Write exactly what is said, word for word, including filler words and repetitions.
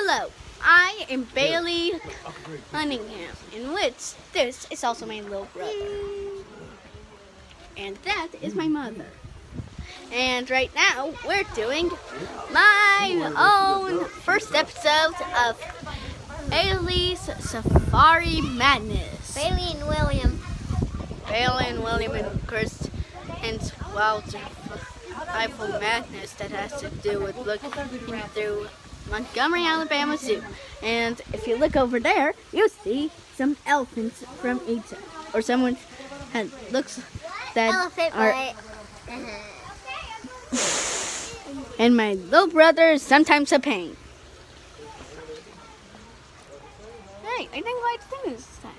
Hello, I am Bailey Cunningham, in which this is also my little brother. And that is my mother. And right now, we're doing my own first episode of Bailey's Safari Madness. Bailey and William. Bailey and William and Chris and Wild Survival Madness that has to do with looking through Montgomery, Alabama Zoo. And if you look over there, you'll see some elephants from Egypt. Or someone that looks that Elephant are... butt. And my little brother is sometimes a pain. Hey, I think I like things this time.